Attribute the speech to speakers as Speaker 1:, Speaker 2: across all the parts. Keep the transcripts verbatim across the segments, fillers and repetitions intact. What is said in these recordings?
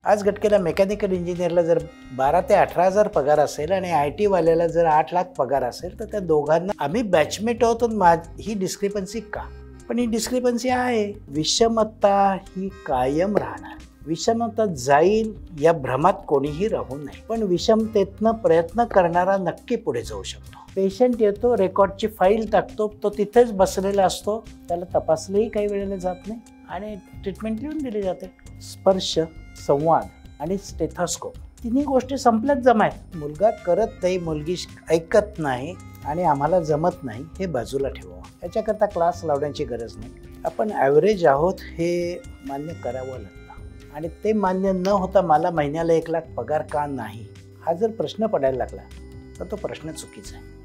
Speaker 1: आज घटकेला मेकॅनिकल इंजिनियरला जर बारा ते अठरा हजार पगार असेल आणि आय टी वाल्याला जर आठ लाख पगार असेल तर त्या दोघांना आम्ही बॅचमेट आहोत ही डिस्क्रिपन्सी का? पण ही डिस्क्रिपन्सी आहे. विषमता ही कायम राहणार. विषमता जाईल या भ्रमात कोणीही राहू नये. पण विषमतेतनं प्रयत्न करणारा नक्की पुढे जाऊ शकतो. पेशंट येतो, रेकॉर्डची फाईल टाकतो, तो तिथेच बसलेला असतो, त्याला तपासलंही काही वेळेला जात नाही आणि ट्रीटमेंट लिहून दिली जाते. स्पर्श, संवाद आणि स्टेथोस्कोप तिन्ही गोष्टी संपल्यात जमायत. मुलगा करत नाही, मुलगी ऐकत नाही आणि आम्हाला जमत नाही हे बाजूला ठेवा. याच्याकरता क्लास लावण्याची गरज नाही. आपण ॲव्हरेज आहोत हे मान्य करावं लागतं आणि ते मान्य न होता मला महिन्याला एक लाख पगार का नाही हा जर प्रश्न पडायला लागला तर तो प्रश्न चुकीचा आहे.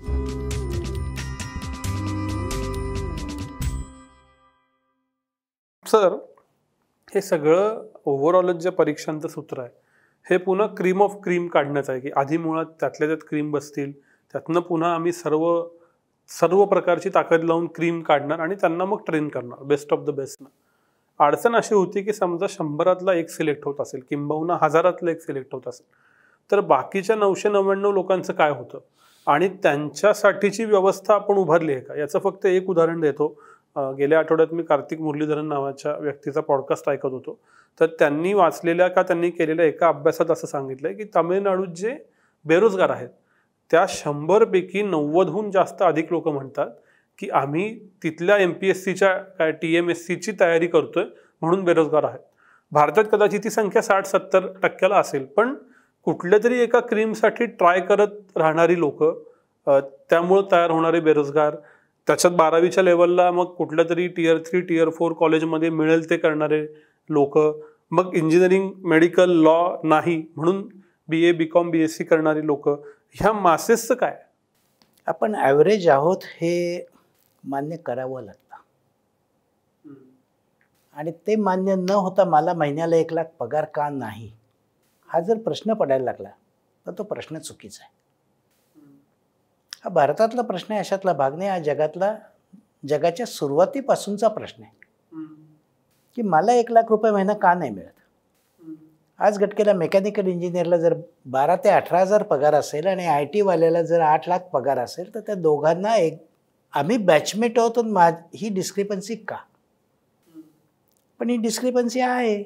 Speaker 2: सर, हे सगळं ओव्हरऑलच जे परीक्षांचं सूत्र आहे हे पुन्हा क्रीम ऑफ क्रीम काढण्याचं आहे की आधी मुळात त्यातल्या त्यात क्रीम बसतील, त्यातनं पुन्हा आम्ही सर्व सर्व प्रकारची ताकद लावून क्रीम काढणार आणि त्यांना मग ट्रेन करणार बेस्ट ऑफ द बेस्टनं. अडचण अशी होती की समजा शंभरातला एक सिलेक्ट होत असेल किंबहुना हजारातला एक सिलेक्ट होत असेल तर बाकीच्या नऊशे नव्याण्णव लोकांचं काय होतं आणि त्यांच्यासाठीची व्यवस्था आपण उभारली आहे का? याचं फक्त एक उदाहरण देतो. गेल्या आठवड्यात मी कार्तिक मुरलीधरन नावाच्या व्यक्तीचा पॉडकास्ट ऐकत होतो. तर त्यांनी वाचलेल्या का त्यांनी केलेल्या एका अभ्यासात असं सांगितलंय की तामिळनाडूत जे बेरोजगार आहेत त्या शंभरपैकी नव्वदहून जास्त अधिक लोक म्हणतात की आम्ही तिथल्या एम पी एस सीच्या काय टी एम एस सीची तयारी करतोय म्हणून बेरोजगार आहेत. भारतात कदाचित ती संख्या साठ सत्तर टक्क्याला असेल, पण कुठल्या तरी एका क्रीमसाठी ट्राय करत राहणारी लोक, त्यामुळं तयार होणारे बेरोजगार, त्याच्यात बारावीच्या लेवलला मग कुठल्या तरी टियर थ्री टियर फोर कॉलेजमध्ये मिळेल ते करणारे लोक, मग इंजिनिअरिंग मेडिकल लॉ नाही म्हणून B A B com B S C करणारी लोक, ह्या मासेसचं काय?
Speaker 1: आपण ॲव्हरेज आहोत हे मान्य करावं लागतं आणि ते मान्य न होता मला महिन्याला एक लाख पगार का नाही हा जर प्रश्न पडायला लागला तर तो प्रश्न चुकीचा आहे. हा भारतातला प्रश्न आहे, अशातला भाग नाही. हा जगातला जगाच्या सुरुवातीपासूनचा प्रश्न आहे की मला एक लाख रुपये महिना का नाही मिळत. आज घटकेला मेकॅनिकल इंजिनियरला जर बारा ते अठरा हजार पगार असेल आणि आय टी वाल्याला जर आठ लाख पगार असेल तर त्या दोघांना एक आम्ही बॅचमेट आहोत ही डिस्क्रिपन्सी का? पण ही डिस्क्रिपन्सी आहे.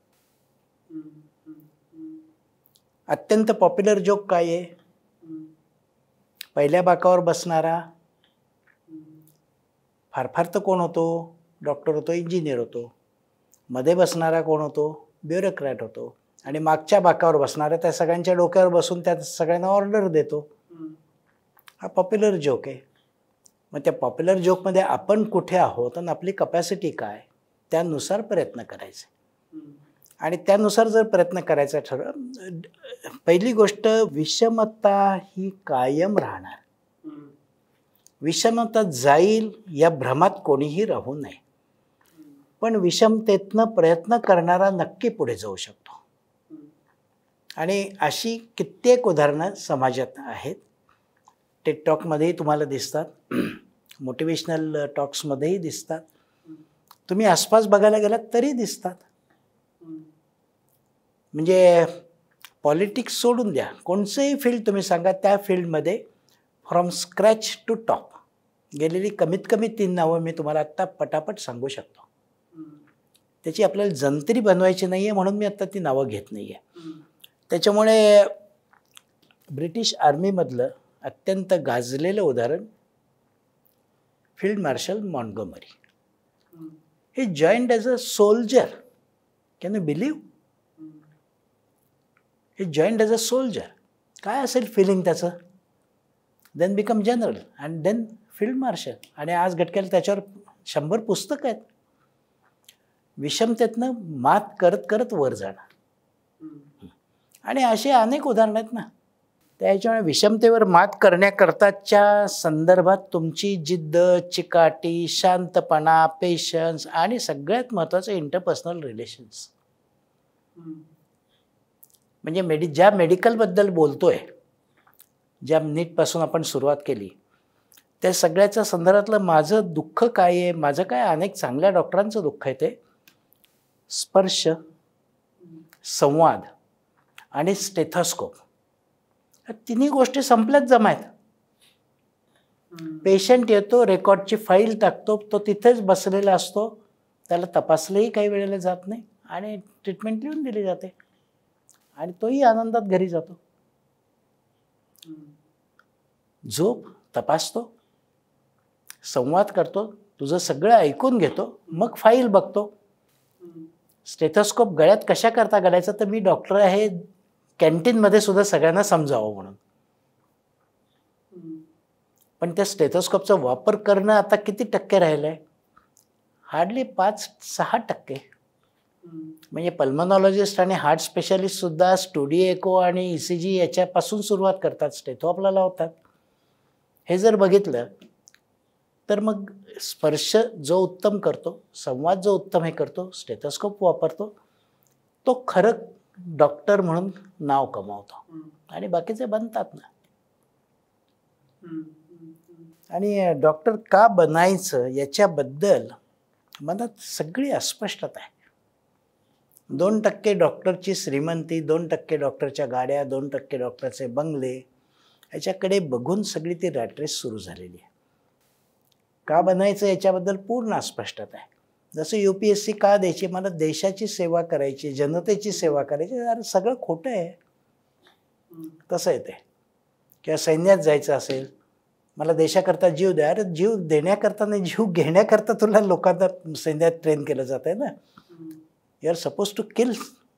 Speaker 1: अत्यंत पॉप्युलर जोक काय आहे? पहिल्या बाकावर बसणारा फार फार तर कोण होतो? डॉक्टर होतो, इंजिनियर होतो. मध्ये बसणारा कोण होतो? ब्युरोक्रॅट होतो. आणि मागच्या बाकावर बसणारा त्या सगळ्यांच्या डोक्यावर बसून त्या सगळ्यांना ऑर्डर देतो. हा पॉप्युलर जोक आहे. मग त्या पॉप्युलर जोकमध्ये आपण कुठे आहोत आणि आपली कपॅसिटी काय त्यानुसार प्रयत्न करायचे आणि त्यानुसार जर प्रयत्न करायचा ठरवलं. पहिली गोष्ट, विषमता ही कायम राहणार. विषमता जाईल या भ्रमात कोणीही राहू नये. पण विषमतेतनं प्रयत्न करणारा नक्की पुढे जाऊ शकतो आणि अशी कित्येक उदाहरणं समाजात आहेत. टेक टॉकमध्येही तुम्हाला दिसतात, मोटिवेशनल टॉक्समध्येही दिसतात, तुम्ही आसपास बघायला गेलात तरी दिसतात. म्हणजे पॉलिटिक्स सोडून द्या, कोणचंही फील्ड तुम्ही सांगा, त्या फील्डमध्ये फ्रॉम स्क्रॅच टू टॉप गेलेली कमीत कमी तीन नावं मी तुम्हाला आत्ता पटापट सांगू शकतो. त्याची आपल्याला जंत्री बनवायची नाही आहे म्हणून मी आत्ता ती नावं घेत नाही आहे. त्याच्यामुळे ब्रिटिश आर्मीमधलं अत्यंत गाजलेलं उदाहरण field marshal Montgomery. He joined as a soldier. Can you believe? He joined as a soldier. काय असेल फिलिंग त्याचं? Then become general and then field marshal. आणि आज घटकेला त्याच्यावर शंभर पुस्तकं आहेत. विषमतेतनं मात करत करत वर जाणार. आणि असे अनेक उदाहरणं आहेत ना. त्याच्यामुळे विषमतेवर मात करण्याकरताच्या संदर्भात तुमची जिद्द, चिकाटी, शांतपणा, पेशन्स आणि सगळ्यात महत्त्वाचं इंटरपर्सनल रिलेशन्स. म्हणजे मेडि ज्या मेडिकलबद्दल बोलतोय, ज्या नीटपासून आपण सुरुवात केली, त्या सगळ्याच्या संदर्भातलं माझं दुःख काय आहे, माझं काय अनेक चांगल्या डॉक्टरांचं दुःख आहे, ते स्पर्श, संवाद आणि स्टेथोस्कोप, या तिन्ही गोष्टी संपल्याच जमायत. पेशंट येतो, रेकॉर्डची फाईल टाकतो, तो तिथेच बसलेला असतो, त्याला तपासलंही काही वेळेला जात नाही आणि ट्रीटमेंट लिहून दिली जाते आणि तोही आनंदात घरी जातो. झोप, तपासतो, संवाद करतो, तुझं सगळं ऐकून घेतो, मग फाईल बघतो. स्टेथोस्कोप गळ्यात कशा करता घालायचं तर मी डॉक्टर आहे, कॅन्टीनमध्ये सुद्धा सगळ्यांना समजावं म्हणून. पण त्या स्टेथोस्कोपचा वापर करणं आता किती टक्के राहिलं आहे? हार्डली पाच सहा टक्के. म्हणजे पल्मोनॉलॉजिस्ट आणि हार्ट स्पेशालिस्टसुद्धा स्टुडिओ एको आणि ई सी जी याच्यापासून सुरुवात करतात, स्टेथो आपला लावतात. हे जर बघितलं तर मग स्पर्श जो उत्तम करतो, संवाद जो उत्तम हे करतो, स्टेथोस्कोप वापरतो, तो खरं डॉक्टर म्हणून नाव कमावतो आणि बाकीचे बनतात ना. आणि डॉक्टर का बनायचं याच्याबद्दल मनात सगळी अस्पष्टता आहे. दोन टक्के डॉक्टरची श्रीमंती, दोन टक्के डॉक्टरच्या गाड्या, दोन टक्के डॉक्टरचे बंगले, याच्याकडे बघून सगळी ती रॅट रेस सुरू झालेली आहे. का बनायचं याच्याबद्दल पूर्ण अस्पष्टता आहे. जसं यू पी एस सी का द्यायची, मला देशाची सेवा करायची, जनतेची सेवा करायची, अरे सगळं खोटं आहे. तसं आहे ते. किंवा सैन्यात जायचं असेल, मला देशाकरता जीव द्या, अरे जीव देण्याकरता नाही, जीव घेण्याकरता तुला लोकांना सैन्यात ट्रेन केलं जात आहे ना. You are suppose to kill.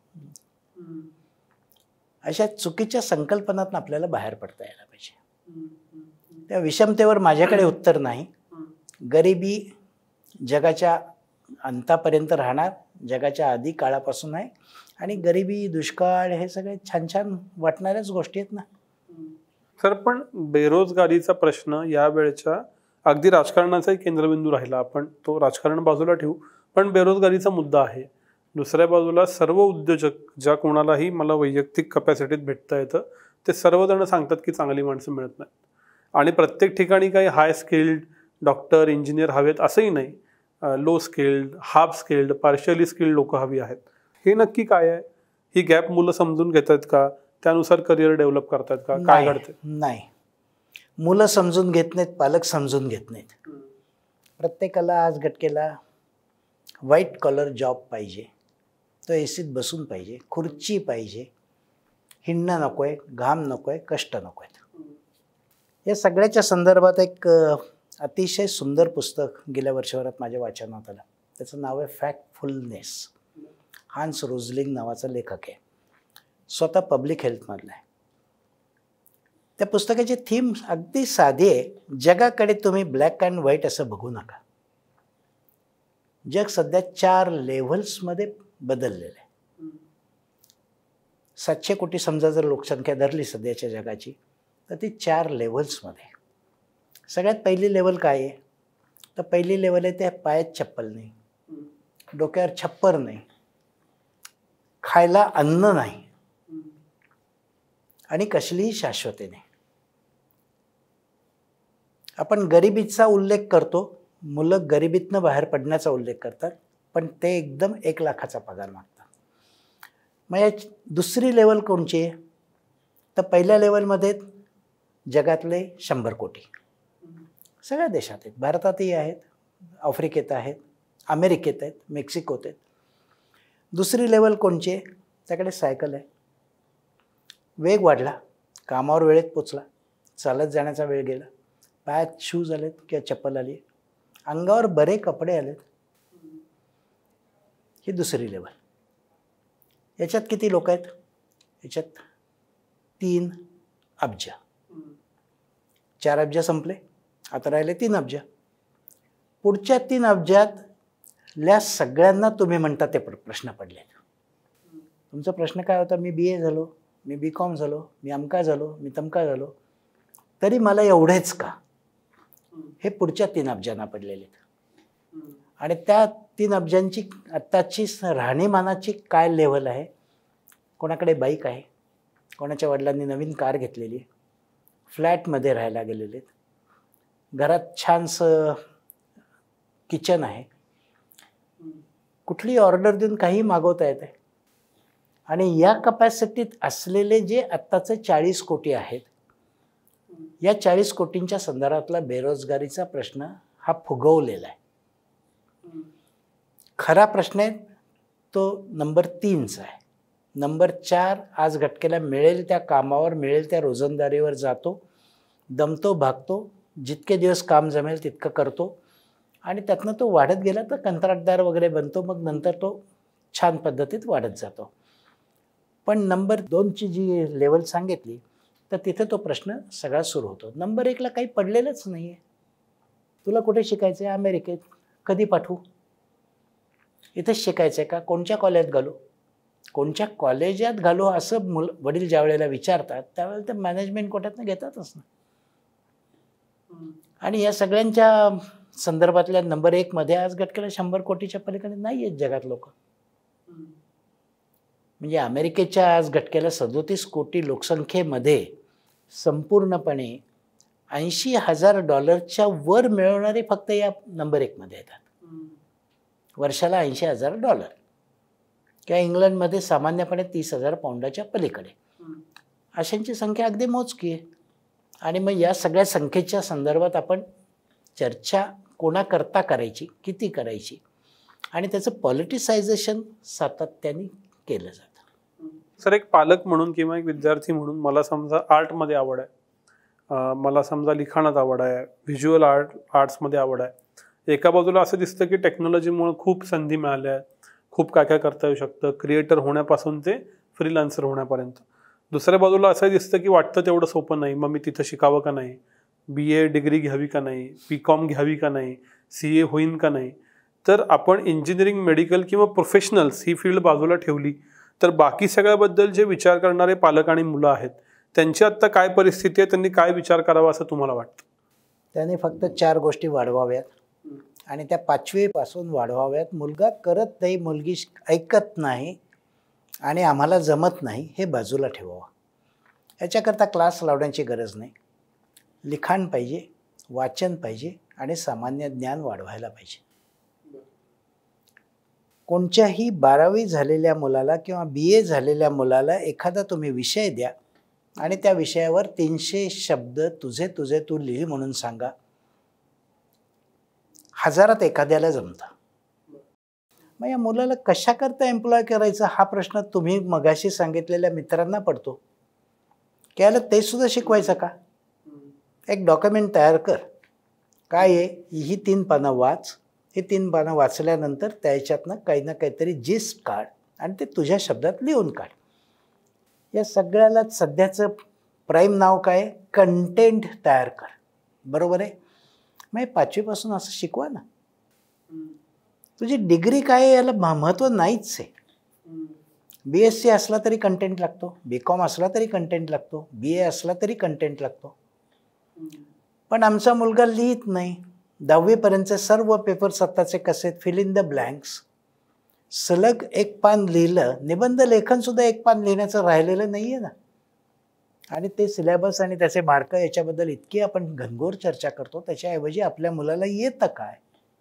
Speaker 1: अशा चुकीच्या संकल्पनातून आपल्याला बाहेर पडता यायला पाहिजे. त्या विषमतेवर माझ्याकडे उत्तर नाही. गरिबी जगाच्या अंतापर्यंत राहणार, जगाच्या आधी काळापासून आहे आणि गरिबी, दुष्काळ हे सगळे छान छान वाटणाऱ्याच गोष्टी आहेत ना.
Speaker 2: सर, पण बेरोजगारीचा प्रश्न या वेळच्या अगदी राजकारणाचाही केंद्रबिंदू राहिला. आपण तो राजकारण बाजूला ठेवू, पण बेरोजगारीचा मुद्दा आहे. दुसऱ्या बाजूला सर्व उद्योजक, ज्या कोणालाही मला वैयक्तिक कपॅसिटीत भेटता येतं, ते सर्वजण सांगतात की चांगली माणसं मिळत नाहीत. आणि प्रत्येक ठिकाणी काही हाय स्किल्ड डॉक्टर, इंजिनियर हवेत असंही नाही. Low skilled, half skilled, partially skilled लोक हवी आहेत. हे नक्की काय आहे? ही गॅप मुलं समजून घेत आहेत का? त्यानुसार करिअर डेव्हलप करतात का? काय घडते?
Speaker 1: नाही, मुलं समजून घेत नाहीत, पालक समजून घेत नाहीत. प्रत्येकाला आज घटकेला व्हाईट कॉलर जॉब पाहिजे, तो एसीत बसून पाहिजे, खुर्ची पाहिजे, हिंडणं नको आहे, घाम नको आहे, कष्ट नको आहेत. या सगळ्याच्या संदर्भात एक अतिशय सुंदर पुस्तक गेल्या वर्षभरात माझ्या वाचनात आलं. त्याचं नाव आहे फॅक्टफुलनेस. हान्स रोझलिंग नावाचा लेखक आहे, स्वतः पब्लिक हेल्थमधला आहे. त्या पुस्तकाची थीम अगदी साधी आहे. जगाकडे तुम्ही ब्लॅक अँड व्हाईट असं बघू नका. जग सध्या चार लेव्हल्समध्ये बदललेलं आहे. सातशे कोटी समजा जर लोकसंख्या धरली सध्याच्या जगाची, तर ती चार लेव्हल्समध्ये. सगळ्यात पहिली लेवल काय आहे? तर पहिली लेवल आहे त्या पायात चप्पल नाही, डोक्यावर छप्पर नाही, खायला अन्न नाही आणि कसलीही शाश्वती नाही. आपण गरिबीचा उल्लेख करतो, मुलं गरिबीतनं बाहेर पडण्याचा उल्लेख करतात, पण ते एकदम एक लाखाचा पगार मागतात. मग या दुसरी लेवल कोणची आहे? तर पहिल्या लेवलमध्ये जगातले शंभर कोटी सगळ्या देशात आहेत, भारतातही आहेत, आफ्रिकेत आहेत, अमेरिकेत आहेत, मेक्सिकोत आहेत. दुसरी लेवल कोणची आहे? त्याकडे सायकल आहे, वेग वाढला, कामावर वेळेत पोचला, चालत जाण्याचा वेळ गेला, पायात शूज आलेत किंवा चप्पल आली, अंगावर बरे कपडे आलेत. ही दुसरी लेवल. याच्यात किती लोक आहेत? याच्यात तीन अब्ज. चार अब्ज संपले, आता राहिले तीन अब्ज. पुढच्या तीन अब्जातल्या सगळ्यांना तुम्ही म्हणता ते प्रश्न पडले. तुमचा प्रश्न काय होता? मी बी ए झालो, मी बी कॉम झालो, मी अमका झालो, मी तमका झालो, तरी मला एवढेच का? हे पुढच्या तीन अब्जांना पडलेले आहेत. आणि त्या तीन अब्जांची आत्ताची राहणीमानाची काय लेव्हल आहे? कोणाकडे बाईक आहे, कोणाच्या वडिलांनी नवीन कार घेतलेली आहे, फ्लॅटमध्ये राहायला गेलेले आहेत, घरात छानसं किचन आहे, कुठली ऑर्डर देऊन काही मागवता येते. आणि या कपॅसिटीत असलेले जे आत्ताचे चाळीस कोटी आहेत, या चाळीस कोटींच्या संदर्भातला बेरोजगारीचा प्रश्न हा फुगवलेला आहे. खरा प्रश्न आहे तो नंबर तीनचा आहे. नंबर चार आज घटकेला मिळेल त्या कामावर, मिळेल त्या रोजंदारीवर जातो, दमतो, भागतो, जितके दिवस काम जमेल तितकं करतो आणि त्यातनं तो वाढत गेला तर कंत्राटदार वगैरे बनतो, मग नंतर तो छान पद्धतीत वाढत जातो. पण नंबर दोनची जी लेवल सांगितली तर तिथे तो प्रश्न सगळा सुरू होतो. नंबर एकला काही पडलेलंच नाही आहे. तुला कुठे शिकायचं आहे? अमेरिकेत. कधी पाठवू? इथंच शिकायचं आहे का? कोणत्या कॉलेजात घालू? कोणत्या कॉलेजात घालू असं मुल वडील ज्या वेळेला विचारतात त्यावेळेला ते मॅनेजमेंट कोट्यातनं घेतातच ना. आणि या सगळ्यांच्या संदर्भातल्या नंबर एकमध्ये आज घटकेला शंभर कोटीच्या पलीकडे नाही आहेत जगात लोक. म्हणजे अमेरिकेच्या आज घटकेला सदोतीस कोटी लोकसंख्येमध्ये संपूर्णपणे ऐंशी हजार डॉलरच्या वर मिळवणारे फक्त या नंबर एकमध्ये येतात. वर्षाला ऐंशी हजार डॉलर किंवा इंग्लंडमध्ये सामान्यपणे तीस हजार पाऊंडाच्या पलीकडे अशांची संख्या अगदी मोजकी आहे. आणि मग या सगळ्या संख्येच्या संदर्भात आपण चर्चा कोणाकरता करायची, किती करायची आणि त्याचं पॉलिटिसायझेशन सातत्याने केलं जातं.
Speaker 2: सर, एक पालक म्हणून किंवा एक विद्यार्थी म्हणून मला समजा आर्टमध्ये आवड आहे, मला समजा लिखाणात आवड आहे, व्हिज्युअल आर्ट आर्ट्समध्ये आवड आहे. एका बाजूला असं दिसतं की टेक्नॉलॉजीमुळे खूप संधी मिळाल्या आहेत, खूप काय काय करता येऊ शकतं, क्रिएटर होण्यापासून ते फ्रीलान्सर होण्यापर्यंत. दुसऱ्या बाजूला असं दिसतं की वाटतं तेवढं सोपं नाही, मग मी तिथं शिकावं का नाही, बी ए डिग्री घ्यावी का नाही, बी कॉम घ्यावी का नाही, सी ए होईन का नाही. तर आपण इंजिनिअरिंग, मेडिकल किंवा प्रोफेशनल्स ही फील्ड बाजूला ठेवली तर बाकी सगळ्याबद्दल जे विचार करणारे पालक आणि मुलं आहेत त्यांची आत्ता काय परिस्थिती आहे, त्यांनी काय विचार करावा असं तुम्हाला वाटतं?
Speaker 1: त्याने फक्त चार गोष्टी वाढवाव्यात आणि त्या पाचवीपासून वाढवाव्यात. मुलगा करत नाही, मुलगी ऐकत नाही आणि आम्हाला जमत नाही हे बाजूला ठेवावं. याच्याकरता क्लास लावण्याची गरज नाही. लिखाण पाहिजे, वाचन पाहिजे आणि सामान्य ज्ञान वाढवायला पाहिजे. कोणत्याही बारावी झालेल्या मुलाला किंवा बी ए झालेल्या मुलाला एखादा तुम्ही विषय द्या आणि त्या विषयावर तीनशे शब्द तुझे तुझे तू लिही म्हणून सांगा, हजारात एखाद्याला जमतं. मग या मुलाला कशाकरता एम्प्लॉय करायचं हा प्रश्न तुम्ही मगाशी सांगितलेल्या मित्रांना पडतो. त्याला ते सुद्धा शिकवायचं का? एक डॉक्युमेंट तयार कर, काय आहे ही तीन पानं वाच, हे तीन पानं वाचल्यानंतर त्याच्यातनं काही ना काहीतरी जिस्ट काढ आणि ते तुझ्या शब्दात लिहून काढ. या सगळ्याला सध्याचं प्राईम नाव काय? कंटेंट तयार कर. बरोबर आहे? मग पाचवीपासून असं शिकवा ना. तुझी डिग्री काय आहे याला महत्त्व नाहीच आहे. बी एस सी असला तरी कंटेंट लागतो, बी कॉम असला तरी कंटेंट लागतो, बी ए असला तरी कंटेंट लागतो. पण आमचा मुलगा लिहित नाही. दहावीपर्यंतचे सर्व पेपर स्वतःचे कसे फिल इन द ब्लँक्स. सलग एक पान लिहिलं, निबंध लेखनसुद्धा एक पान लिहिण्याचं राहिलेलं नाही आहे ना. आणि ते सिलेबस आणि त्याचे मार्क याच्याबद्दल इतकी आपण घनघोर चर्चा करतो, त्याच्याऐवजी आपल्या मुलाला येतं काय?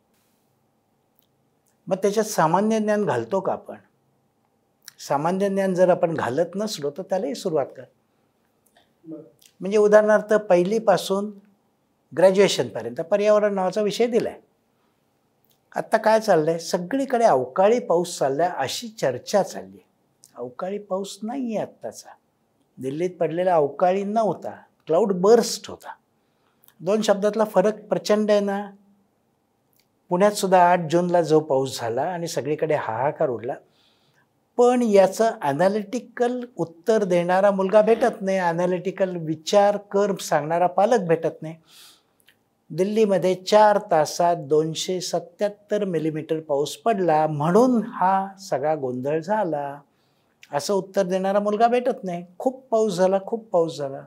Speaker 1: मग त्याच्यात सामान्य ज्ञान घालतो का आपण? सामान्य ज्ञान जर आपण घालत नसलो तर त्यालाही सुरुवात कर. म्हणजे उदाहरणार्थ पहिलीपासून ग्रॅज्युएशनपर्यंत पर्यावरण नावाचा विषय दिला आहे. आत्ता काय चाललं आहे? सगळीकडे अवकाळी पाऊस चालला आहे अशी चर्चा चालली आहे. अवकाळी पाऊस नाही आहे आत्ताचा. दिल्लीत पडलेला अवकाळी नव्हता, क्लाउड बर्स्ट होता. दोन शब्दातला फरक प्रचंड आहे ना. पुण्यात सुद्धा आठ जूनला जो पाऊस झाला आणि सगळीकडे हाहाकार उडला, पण याचं ॲनालिटिकल उत्तर देणारा मुलगा भेटत नाही, ॲनालिटिकल विचार कर सांगणारा पालक भेटत नाही. दिल्लीमध्ये चार तासात दोनशे सत्याहत्तर मिलीमीटर पाऊस पडला म्हणून हा सगळा गोंधळ झाला असं उत्तर देणारा मुलगा भेटत नाही. खूप पाऊस झाला, खूप पाऊस झाला.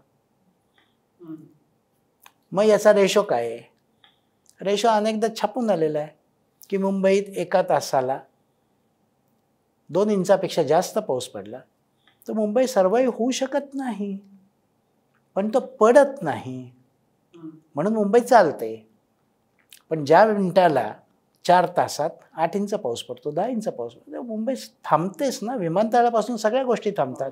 Speaker 1: मग याचा रेशो काय आहे? रेशो अनेकदा छापून आलेला आहे की मुंबईत एका तासाला दोन इंचापेक्षा जास्त पाऊस पडला तर मुंबई सर्वाईव्ह होऊ शकत नाही. पण तो पडत नाही म्हणून मुंबई चालते. पण ज्या मिनिटाला चार तासात आठ इंच पाऊस पडतो, दहा इंच पाऊस पडतो. मुंबई थांबतेच ना, विमानतळापासून सगळ्या गोष्टी थांबतात.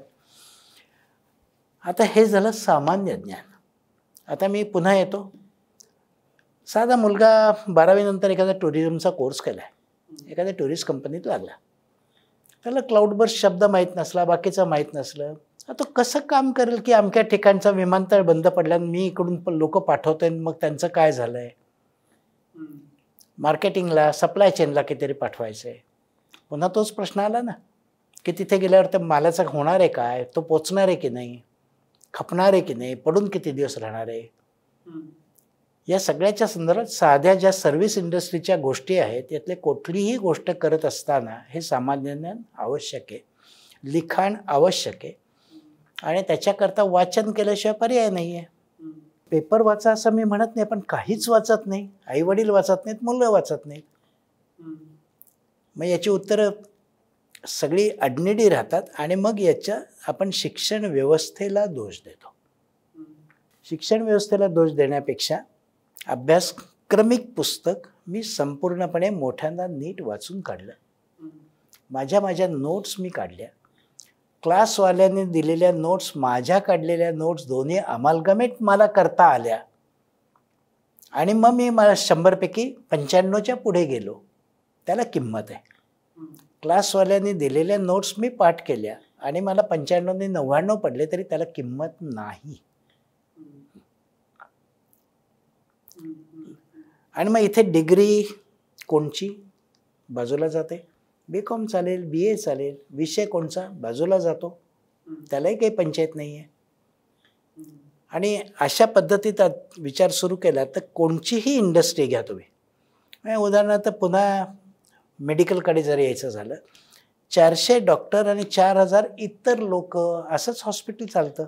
Speaker 1: आता हे झालं सामान्य ज्ञान. आता मी पुन्हा येतो. साधा मुलगा बारावीनंतर एखादा टुरिझमचा कोर्स केला आहे, एखाद्या टुरिस्ट कंपनीत लागला. त्याला क्लाउडबर्स्ट शब्द माहीत नसला, बाकीचं माहीत नसलं, तो कसं काम करेल की अमक्या ठिकाणचा विमानतळ बंद पडल्यानं मी इकडून लोक पाठवतोय, मग त्यांचं काय झालं आहे. मार्केटिंगला, सप्लाय चेनला कितीतरी पाठवायचं आहे. पुन्हा तोच प्रश्न आला ना की तिथे गेल्यावर तर मालाचं होणार आहे काय, तो पोचणार आहे की नाही, खपणार आहे की नाही, पडून किती दिवस राहणार आहे. या सगळ्याच्या संदर्भात साध्या ज्या सर्व्हिस इंडस्ट्रीच्या गोष्टी आहेत यातले कुठलीही गोष्ट करत असताना हे सामान्य ज्ञान आवश्यक आहे, लिखाण आवश्यक आहे. आणि त्याच्याकरता वाचन केल्याशिवाय पर्याय नाही आहे. पेपर वाचा असं मी म्हणत नाही, पण काहीच वाचत नाही, आईवडील वाचत नाहीत, मुलं वाचत नाहीत. मग याची उत्तरं सगळी अडनिडी राहतात. आणि मग याच्या आपण शिक्षण व्यवस्थेला दोष देतो. शिक्षण व्यवस्थेला दोष देण्यापेक्षा अभ्यासक्रमिक पुस्तक मी संपूर्णपणे मोठ्यांदा नीट वाचून काढलं. माझ्या माझ्या नोट्स मी काढल्या. क्लासवाल्यांनी दिलेल्या नोट्स, माझ्या काढलेल्या नोट्स दोन्ही अमालगमेट मला करता आल्या. आणि मग मी मला शंभरपैकी पंच्याण्णवच्या पुढे गेलो. त्याला किंमत आहे. क्लासवाल्यांनी दिलेल्या नोट्स मी पाठ केल्या आणि मला पंच्याण्णवने नव्याण्णव पडले तरी त्याला किंमत नाही. आणि मग इथे डिग्री कोणची बाजूला जाते. बी कॉम चालेल, बी ए चालेल, विषय कोणचा बाजूला जातो, त्यालाही काही पंचायत नाही आहे. आणि अशा पद्धतीत विचार सुरू केला तर कोणचीही इंडस्ट्री घ्या तुम्ही. उदाहरणार्थ पुन्हा मेडिकलकडे जर यायचं झालं, चारशे डॉक्टर आणि चार हजार इतर लोक, असंच हॉस्पिटल चालतं.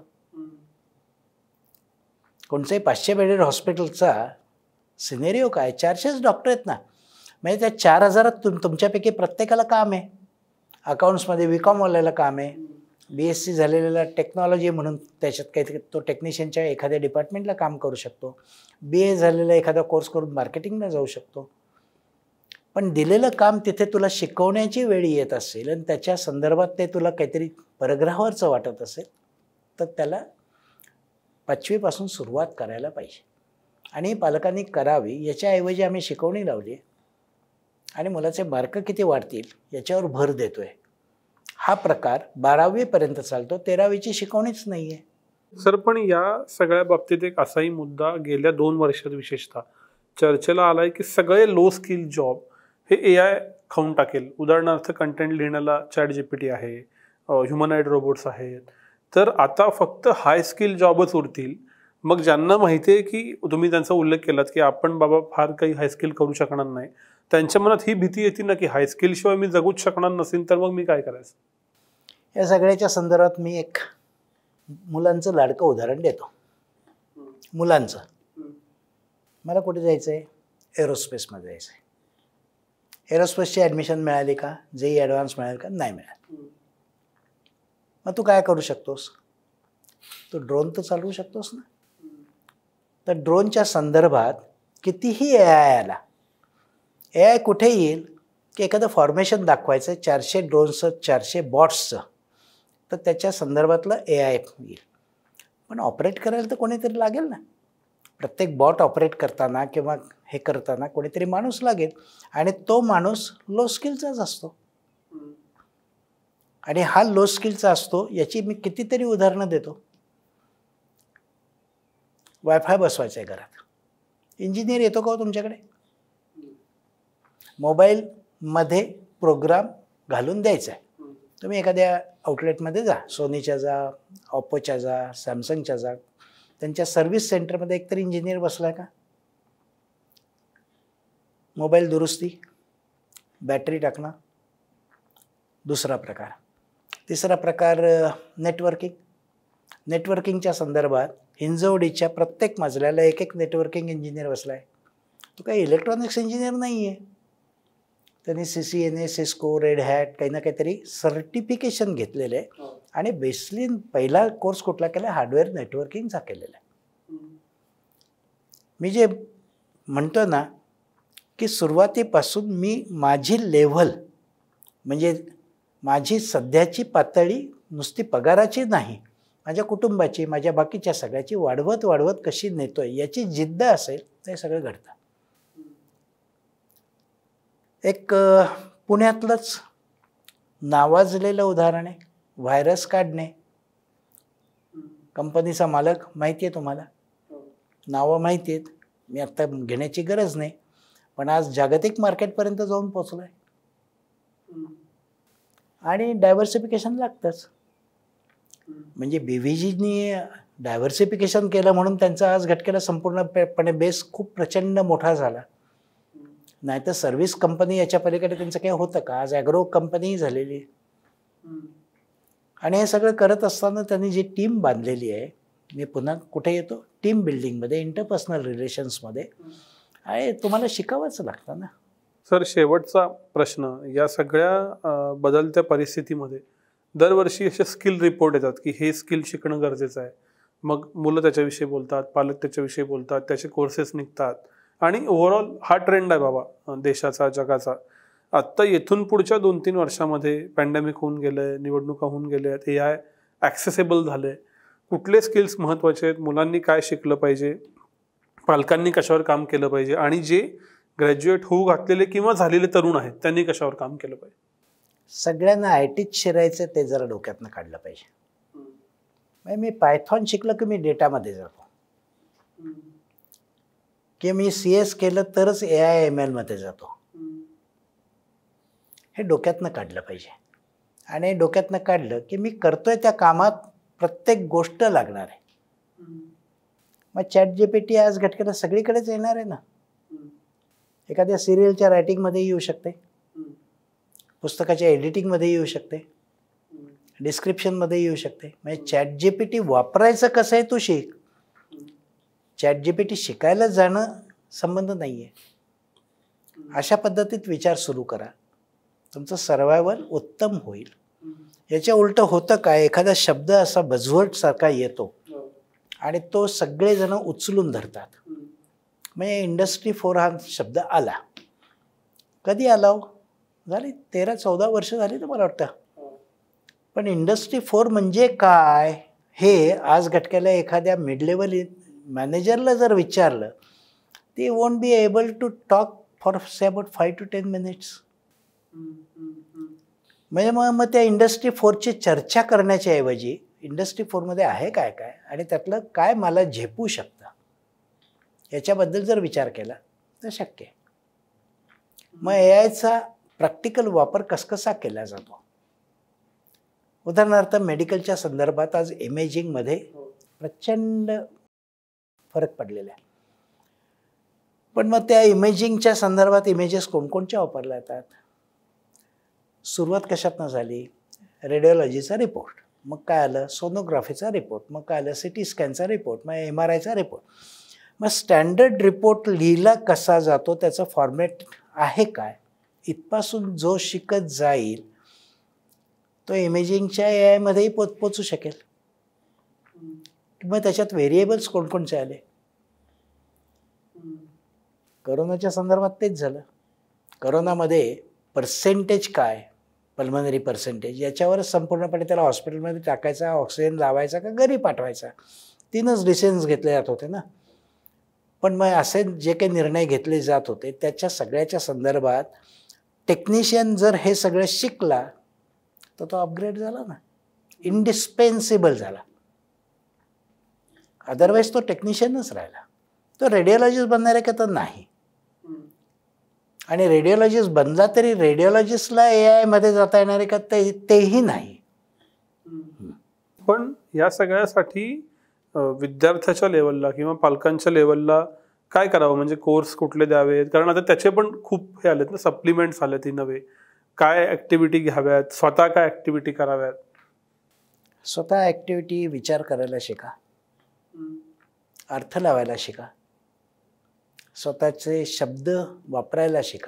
Speaker 1: कोणत्याही पाचशे बेडेड हॉस्पिटलचा सिनेरिओ काय, चारशेच डॉक्टर आहेत ना. म्हणजे त्या चार हजारात तुम तुमच्यापैकी प्रत्येकाला काम आहे. अकाउंट्समध्ये बी कॉमवाल्याला काम आहे, बी एस सी झालेल्याला टेक्नॉलॉजी म्हणून त्याच्यात काही तो टेक्निशियनच्या एखाद्या डिपार्टमेंटला काम करू शकतो, बी ए झालेला एखादा कोर्स करून मार्केटिंगला जाऊ शकतो. पण दिलेलं काम तिथे तुला शिकवण्याची वेळ येत असेल आणि त्याच्या संदर्भात ते तुला काहीतरी परग्रहावरचं वाटत असेल तर त्याला पाचवीपासून सुरुवात करायला पाहिजे. आणि पालकांनी करावी. याच्याऐवजी आम्ही शिकवणी लावली आणि मुलाचे मार्क किती वाढतील याच्यावर भर देतो आहे. हा प्रकार बारावीपर्यंत चालतो, तेरावीची शिकवणीच नाही आहे.
Speaker 2: सर, पण या सगळ्या बाबतीत एक असाही मुद्दा गेल्या दोन वर्षात विशेषतः चर्चेला आलाय की सगळे लो स्किल जॉब हे ए आय खाऊन टाकेल. उदाहरणार्थ कंटेंट लिहिण्याला चॅट जीपीटी आहे, ह्युमनॉइड रोबोट्स आहेत. तर आता फक्त हाय स्किल जॉबच उरतील. मग ज्यांना माहिती आहे की तुम्ही त्यांचा उल्लेख केलात की आपण बाबा फार काही हाय स्किल करू शकणार नाही, त्यांच्या मनात ही भीती येते ना की हाय स्किलशिवाय मी जगूच शकणार नसेल तर मग मी काय करायचं.
Speaker 1: या सगळ्याच्या संदर्भात मी एक मुलांचं लाडकं उदाहरण देतो. मुलांचं, मला कुठे जायचं आहे, एरोस्पेसमध्ये जायचं आहे. एरोस्पेसची ॲडमिशन मिळाली का, जेई ॲडव्हान्स मिळाली का, नाही मिळाली. मग तू काय करू शकतोस, तू ड्रोन तर चालवू शकतोस ना. तर ड्रोनच्या संदर्भात कितीही ए आय आला, ए आय कुठे येईल की एखादं फॉर्मेशन दाखवायचं चारशे ड्रोन्सचं, चारशे बॉट्सचं, तर त्याच्या संदर्भातलं ए आय येईल. पण ऑपरेट करायला तर कोणीतरी लागेल ना. प्रत्येक बॉट ऑपरेट करताना किंवा हे करताना कोणीतरी माणूस लागेल आणि तो माणूस लो स्किलचाच असतो. आणि हा लो स्किलचा असतो याची मी कितीतरी उदाहरणं देतो. वायफाय बसवायचं आहे घरात, इंजिनियर येतो का हो तुमच्याकडे? मोबाईलमध्ये प्रोग्राम घालून द्यायचा आहे. तुम्ही एखाद्या आउटलेटमध्ये जा, सोनीच्या जा, ऑप्पोच्या जा, सॅमसंगच्या जा, त्यांच्या सर्व्हिस सेंटरमध्ये एकतरी इंजिनियर बसला आहे का? मोबाईल दुरुस्ती, बॅटरी टाकणं, दुसरा प्रकार. तिसरा प्रकार नेटवर्किंग. नेटवर्किंगच्या संदर्भात हिंजवडीच्या प्रत्येक मजल्याला एक एक नेटवर्किंग इंजिनियर बसला आहे. तो काही इलेक्ट्रॉनिक्स इंजिनियर नाही आहे. त्यांनी C C N A, Cisco, Red Hat काही ना काहीतरी सर्टिफिकेशन घेतलेलं आहे आणि बेसिकली पहिला कोर्स कुठला केला, हार्डवेअर नेटवर्किंगचा केलेला आहे. मी जे म्हणतो ना की सुरुवातीपासून मी माझी लेव्हल म्हणजे माझी सध्याची पातळी नुसती पगाराची नाही, माझ्या कुटुंबाची, माझ्या बाकीच्या सगळ्याची वाढवत वाढवत कशी नेतोय याची जिद्द असेल ते सगळं घडतं. एक पुण्यातलंच नावाजलेलं उदाहरण आहे, व्हायरस काढणे. कंपनीचा मालक माहिती आहे तुम्हाला, नावं माहिती आहेत, मी आत्ता घेण्याची गरज नाही, पण आज जागतिक मार्केटपर्यंत जाऊन पोचलो आहे. आणि डायव्हर्सिफिकेशन लागतंच. म्हणजे बी व्ही जीनी डायव्हर्सिफिकेशन केलं म्हणून त्यांचा आज घटकेला संपूर्णपणे बेस खूप प्रचंड मोठा झाला. नाहीतर सर्व्हिस कंपनी याच्या पलीकडे त्यांचं काही होतं का? आज ॲग्रो कंपनीही झालेली आहे. आणि हे सगळं करत असताना त्यांनी जी टीम बांधलेली आहे, मी पुन्हा कुठे येतो, टीम बिल्डिंगमध्ये, इंटरपर्सनल रिलेशन्समध्ये, आहे तुम्हाला शिकावंच लागतं ना.
Speaker 2: सर, शेवटचा प्रश्न, या सगळ्या बदलत्या परिस्थितीमध्ये दरवर्षी असे स्किल रिपोर्ट येतात की हे स्किल शिकणं गरजेचं आहे. मग मुलं त्याच्याविषयी बोलतात, पालक त्याच्याविषयी बोलतात, त्याचे कोर्सेस निघतात आणि ओव्हरऑल हा ट्रेंड आहे बाबा देशाचा, जगाचा. आत्ता येथून पुढच्या दोन तीन वर्षामध्ये पॅन्डेमिक होऊन गेलंय, निवडणुका होऊन गेल्या आहेत, ए आय ॲक्सेसेबल झालंय. कुठले स्किल्स महत्त्वाचे आहेत, मुलांनी काय शिकलं पाहिजे, पालकांनी कशावर काम केलं पाहिजे, आणि जे ग्रॅज्युएट होऊ घातलेले किंवा झालेले तरुण आहेत त्यांनी कशावर काम केलं पाहिजे?
Speaker 1: सगळ्यांना आय टीत शिरायचं ते जरा डोक्यातनं काढलं पाहिजे. म्हणजे मी पायथॉन शिकलं की मी डेटामध्ये जातो, की मी सी एस केलं तरच ए आय एम एलमध्ये जातो, हे डोक्यातनं काढलं पाहिजे. आणि डोक्यातनं काढलं की मी करतोय त्या कामात प्रत्येक गोष्ट लागणार आहे. मग चॅट जी पी टी आज घटकेला सगळीकडेच येणार आहे ना. एखाद्या सिरियलच्या रायटिंगमध्ये येऊ शकते, पुस्तकाच्या एडिटिंगमध्ये येऊ शकते, डिस्क्रिप्शनमध्ये येऊ शकते. म्हणजे चॅट जी पी टी वापरायचं कसं आहे तू शिक. चॅट जी पी टी शिकायला जाणं संबंध नाही आहे. अशा पद्धतीत विचार सुरू करा, तुमचं सर्वायवल उत्तम होईल. याच्या उलटं होतं काय, एखादा शब्द असा बझवर्डसारखा येतो आणि तो सगळेजण उचलून धरतात. म्हणजे इंडस्ट्री फोर हा शब्द आला, कधी आला हो, झाली तेरा चौदा वर्ष झाली तर मला वाटतं. पण इंडस्ट्री फोर म्हणजे काय हे आज घटकेला एखाद्या मिड लेवल मॅनेजरला जर विचारलं, ती won't be able to talk for say about five to ten minutes. म्हणजे मग मग त्या इंडस्ट्री फोरची चर्चा करण्याच्या ऐवजी इंडस्ट्री फोरमध्ये आहे काय काय आणि त्यातलं काय मला झेपू शकतं याच्याबद्दल जर विचार केला तर शक्य आहे. मग ए आयचा प्रॅक्टिकल वापर कसकसा केला जातो. उदाहरणार्थ मेडिकलच्या संदर्भात आज इमेजिंगमध्ये प्रचंड फरक पडलेला आहे. पण मग त्या इमेजिंगच्या संदर्भात इमेजेस कोणकोणच्या वापरल्या जातात. सुरुवात कशातनं झाली, रेडिओलॉजीचा रिपोर्ट, मग काय आलं सोनोग्राफीचा रिपोर्ट, मग काय आलं सी टी स्कॅनचा रिपोर्ट, मग एम आर आयचा रिपोर्ट. मग स्टँडर्ड रिपोर्ट लिहिला कसा जातो, त्याचं फॉर्मॅट आहे काय, इथपासून जो शिकत जाईल तो इमेजिंगच्या ए आयमध्येही पो पोचू शकेल. मग त्याच्यात व्हेरिएबल्स कोणकोणचे आले. करोनाच्या संदर्भात तेच झालं. करोनामध्ये पर्सेंटेज काय, पल्मनरी पर्सेंटेज, याच्यावरच संपूर्णपणे त्याला हॉस्पिटलमध्ये टाकायचा, ऑक्सिजन लावायचा का घरी पाठवायचा, तीनच डिसिजन्स घेतले जात होते ना. पण मग असे जे काही निर्णय घेतले जात होते त्याच्या सगळ्याच्या संदर्भात टेक्निशियन जर हे सगळं शिकला तर तो अपग्रेड झाला ना, इंडिस्पेन्सिबल झाला. अदरवाईज तो टेक्निशियनच राहिला. तो रेडिओलॉजिस्ट बनणार आहे का तर नाही. आणि रेडिओलॉजिस्ट बनला तरी रेडिओलॉजिस्टला ए आय मध्ये जाता येणार आहे का ते तेही नाही.
Speaker 2: पण या सगळ्यासाठी विद्यार्थ्याच्या लेवलला किंवा पालकांच्या लेवलला काय करावं, म्हणजे कोर्स कुठले द्यावेत, कारण आता त्याचे पण खूप हे आलेत ना, सप्लिमेंट्स आलेत नवे. काय ॲक्टिव्हिटी घ्याव्यात, स्वतः काय ॲक्टिव्हिटी कराव्यात.
Speaker 1: स्वतः ॲक्टिव्हिटी विचार करायला शिका, अर्थ लावायला शिका, स्वतःचे शब्द वापरायला शिका,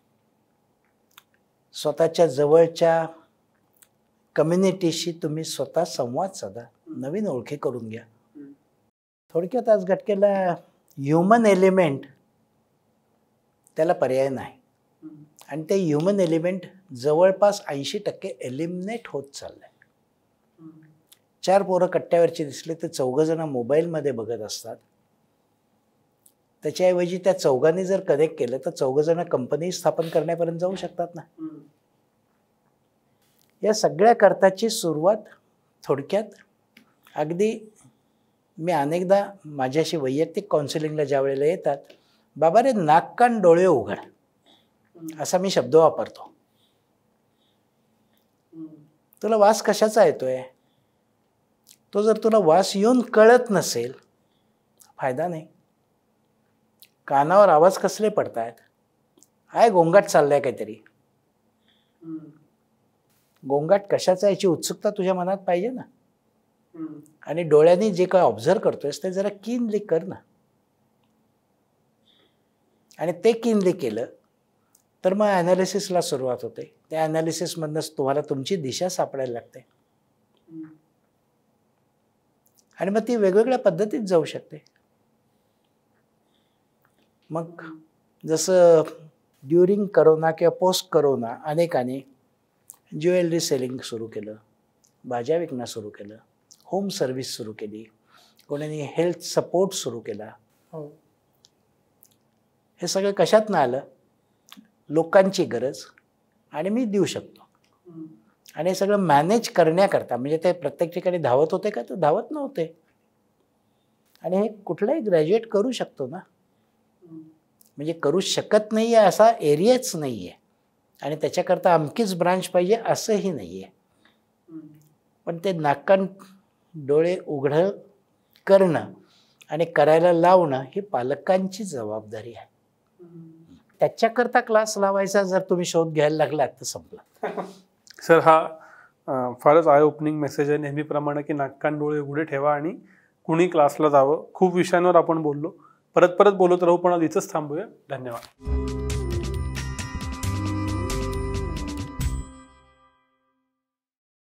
Speaker 1: स्वतःच्या जवळच्या कम्युनिटीशी तुम्ही स्वतः संवाद साधा, नवीन ओळखी करून घ्या. थोडक्यात आज घटकेला ह्युमन एलिमेंट त्याला पर्याय नाही. आणि ते ह्युमन एलिमेंट जवळपास ऐंशी टक्के एलिमिनेट होत चाललंय. चार पोरं कट्ट्यावरची दिसले तर चौघं जण मोबाईलमध्ये बघत असतात. त्याच्याऐवजी त्या चौघांनी जर कनेक्ट केलं तर चौघं जण कंपनी स्थापन करण्यापर्यंत जाऊ शकतात ना. या सगळ्या करताची सुरुवात थोडक्यात अगदी मी अनेकदा माझ्याशी वैयक्तिक काउन्सिलिंगला ज्या वेळेला येतात, बाबा रे नाक कान डोळे उघड असा मी शब्द वापरतो. तुला वास कशाचा येतोय? तो जर तुला वास येऊन कळत नसेल फायदा नाही. कानावर आवाज कसले पडतायत? आहे गोंगाट चाललाय काहीतरी. गोंगाट कशाचा याची उत्सुकता तुझ्या मनात पाहिजे ना. आणि डोळ्यांनी जे काय ऑब्झर्व करतोयस ते जरा कीनली कर ना. आणि ते कीनली केलं तर मग ॲनालिसिसला सुरुवात होते. त्या ॲनालिसिसमधनंच तुम्हाला तुमची दिशा सापडायला लागते. आणि मग ती वेगवेगळ्या पद्धतीत जाऊ शकते. मग जसं ड्युरिंग करोना किंवा पोस्ट करोना अनेकांनी ज्वेलरी सेलिंग सुरू केलं, भाज्या विकणं सुरू केलं, होम सर्व्हिस सुरू केली, कोणाने हेल्थ सपोर्ट सुरू केला. हे सगळं कशातनं आलं? लोकांची गरज आणि मी देऊ शकतो. आणि हे सगळं मॅनेज करण्याकरता, म्हणजे ते प्रत्येक ठिकाणी धावत होते का? तर धावत नव्हते. आणि हे कुठलाही ग्रॅज्युएट करू शकतो ना. म्हणजे करू शकत नाही आहे असा एरियाच नाही आहे. आणि त्याच्याकरता अमकीच ब्रांच पाहिजे असंही नाही आहे. पण ते नाकान डोळे उघडं करणं आणि करायला लावणं ही पालकांची जबाबदारी आहे. त्याच्याकरता क्लास लावायचा जर तुम्ही शोध घ्यायला लागलात तर संपला.
Speaker 2: सर, हा फारच आय ओपनिंग मेसेज आहे नेहमीप्रमाणे की नाकान डोळे उघडे ठेवा आणि कुणी क्लासला जावं. खूप विषयांवर आपण बोललो, परत परत बोलत राहू, पण आज इथंच थांबूया. धन्यवाद.